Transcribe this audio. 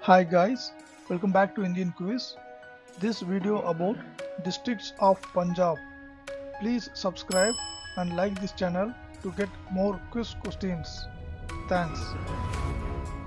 Hi guys, welcome back to Indian Quiz. This video about districts of Punjab. Please subscribe and like this channel to get more quiz questions. Thanks.